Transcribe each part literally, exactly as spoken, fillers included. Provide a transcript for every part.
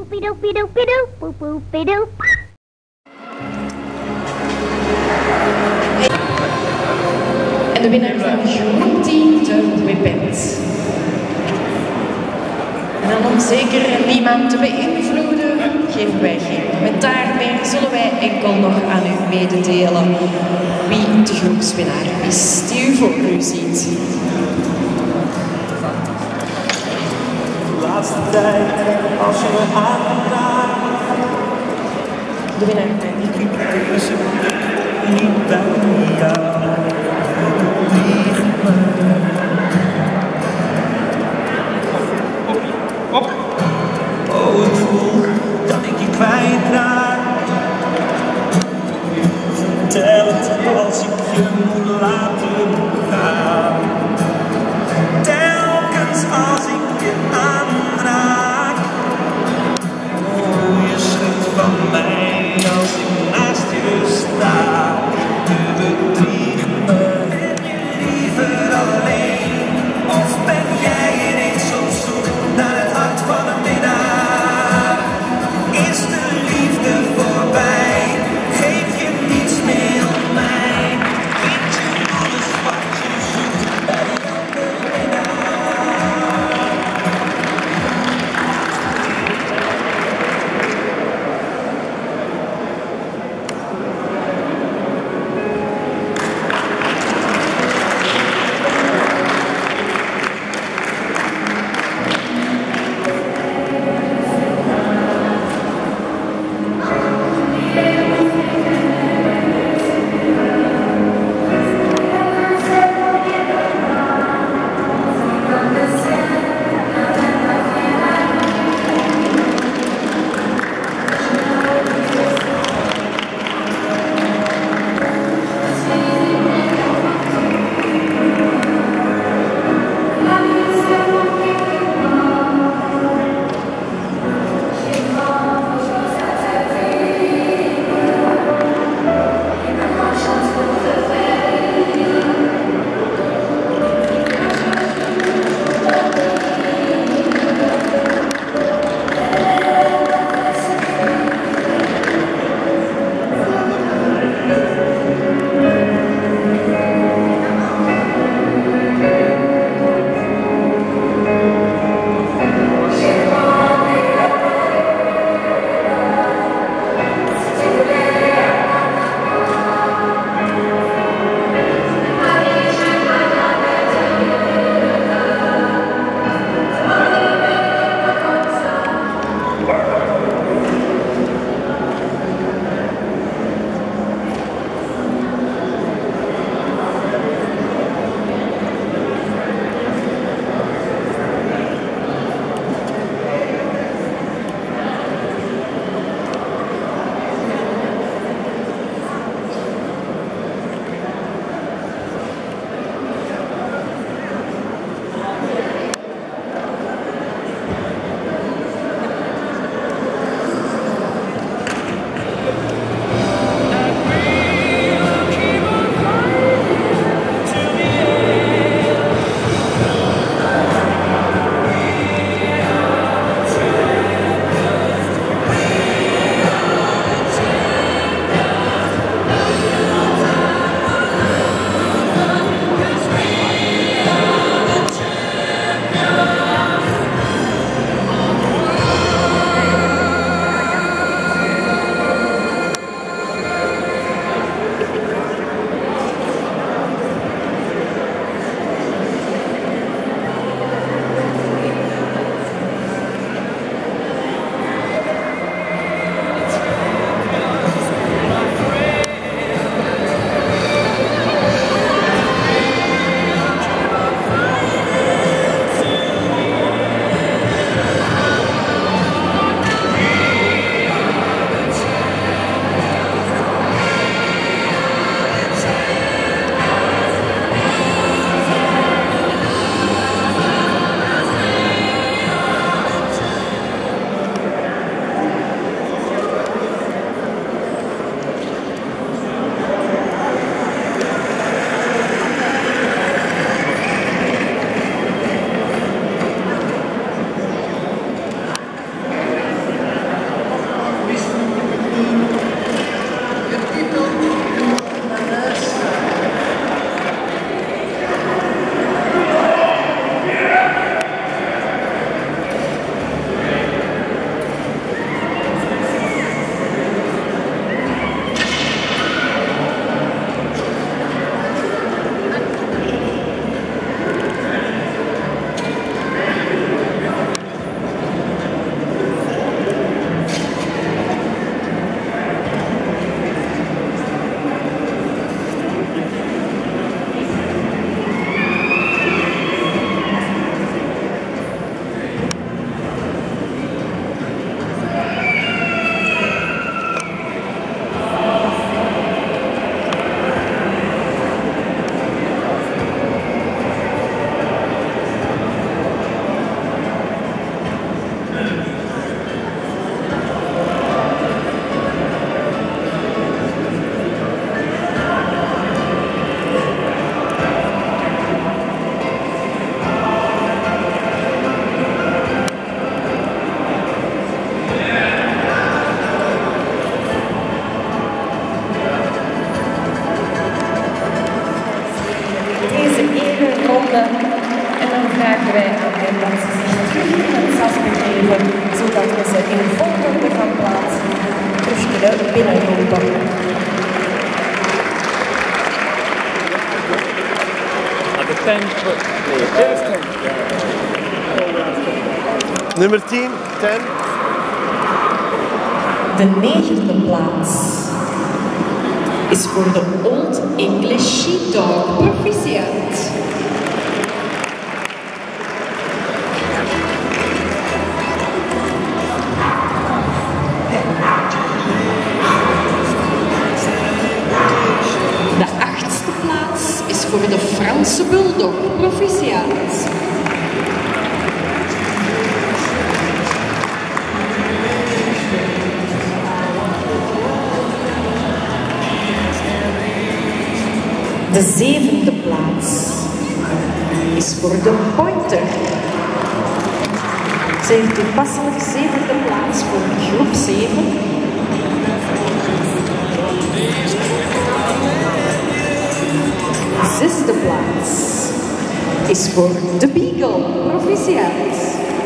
En de winnaar van groep tien, de Whippet. En dan om zeker niemand te beïnvloeden, geven wij geen commentaar meer. Zullen wij enkel nog aan u mededelen wie de groepswinnaar is die u voor u ziet. De laatste tijd, als je me aanraakt, de winnaar van die keuze niet bij jou. Op. Oh, ik voel dat ik je kwijtraak. Vertel het als ik je moet laten gaan. Telkens als ik je aanraak. Oh, je schudt van mij als ik naast je sta. Je bedriegt me. Ben je liever alleen? Of ben jij ineens op zoek naar het hart van een minnaar? Is de liefde voorbij? Geef je niets meer om mij? Vind je nog Nummer tien, ten. De negende plaats is voor de Old English Sheepdog. Proficiat. De achtste plaats is voor de Franse Bulldog. Proficiat. De zevende plaats is voor de Pointer. Zeer toepasselijk, zevende plaats voor groep zeven. Zesde plaats is voor de Beagle. Proficiat.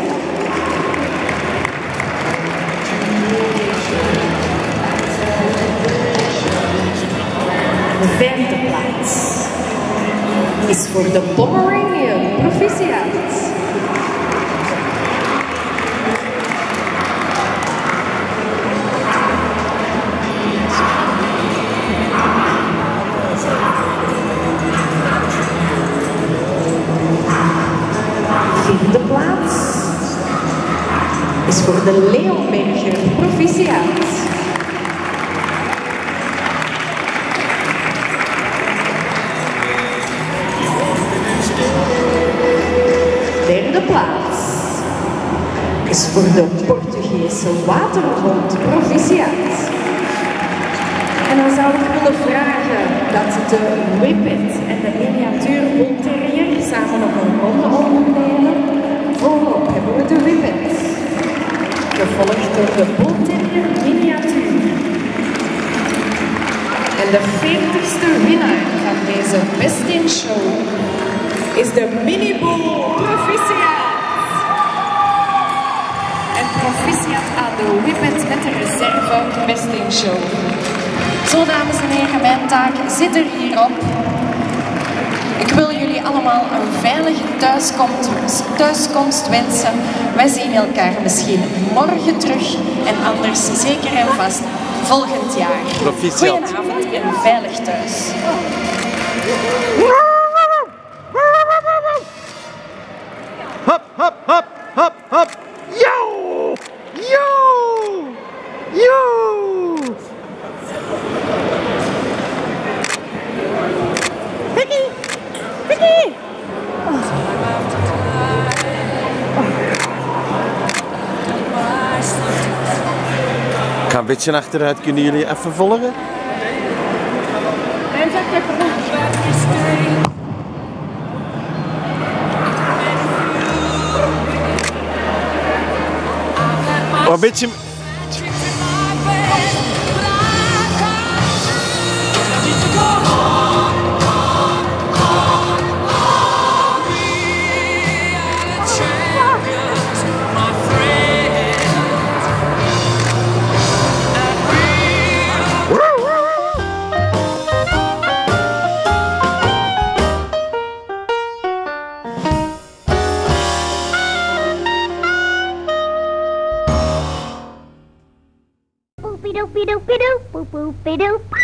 De vijfde plaats is voor de Pomeranian. Proficiat. Vierde plaats is voor de Leonberger. Proficiat. Derde plaats is voor de Portugese waterhond. Proficiat. En dan zou ik willen vragen dat de Whippet en de miniatuur Bull Terrier samen op een ronde ondernemen. Voorop hebben we de Whippet, gevolgd door de Bull Terrier miniatuur. En de veertigste winnaar van deze Best in Show is de Mini Bull. Proficiat! En proficiat aan de Whippet met de reserve Best in Show. Zo, dames en heren, mijn taak zit er hierop. Ik wil jullie allemaal een veilige thuiskomst, thuiskomst wensen. Wij zien elkaar misschien morgen terug en anders zeker en vast volgend jaar. Goedenavond en veilig thuis. Hop, hop, hop, hop, hop. Yo! Yo! Yo! Vicky! Vicky! Oh. Ik ga een beetje achteruit, kunnen jullie even volgen? Oh, een beetje... Boopy doopy doopy doop, boop boopy doop.